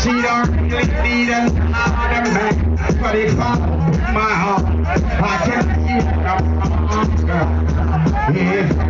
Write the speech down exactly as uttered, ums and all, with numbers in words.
She don't really need another man, but if I my heart, I can see it. If